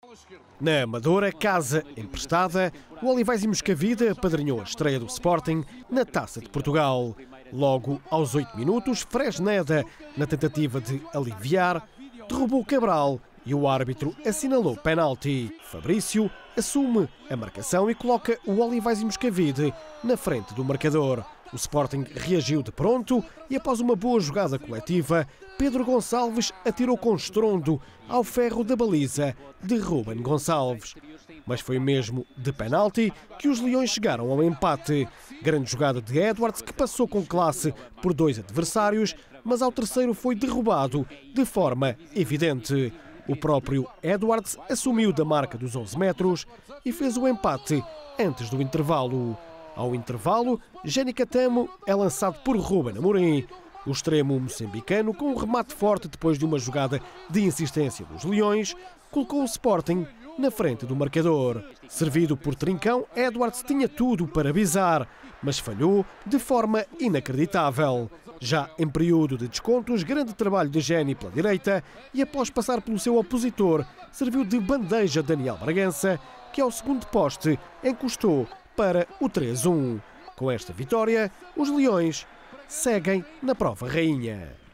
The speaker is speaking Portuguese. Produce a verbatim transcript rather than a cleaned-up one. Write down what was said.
Na Amadora, casa emprestada, o Olivais e Moscavide apadrinhou a estreia do Sporting na Taça de Portugal. Logo aos oito minutos, Fresneda, na tentativa de aliviar, derrubou Cabral e o árbitro assinalou penalti. Fabrício assume a marcação e coloca o Olivais e Moscavide na frente do marcador. O Sporting reagiu de pronto e, após uma boa jogada coletiva, Pedro Gonçalves atirou com estrondo ao ferro da baliza de Ruben Gonçalves. Mas foi mesmo de penalti que os Leões chegaram ao empate. Grande jogada de Edwards, que passou com classe por dois adversários, mas ao terceiro foi derrubado de forma evidente. O próprio Edwards assumiu da marca dos onze metros e fez o empate antes do intervalo. Ao intervalo, Jenny Catamo é lançado por Ruben Amorim. O extremo moçambicano, com um remate forte depois de uma jogada de insistência dos Leões, colocou o Sporting na frente do marcador. Servido por Trincão, Edwards tinha tudo para bizar, mas falhou de forma inacreditável. Já em período de descontos, grande trabalho de Jenny pela direita e, após passar pelo seu opositor, serviu de bandeja Daniel Bragança, que ao segundo poste encostou para o três a um. Com esta vitória, os Leões seguem na prova rainha.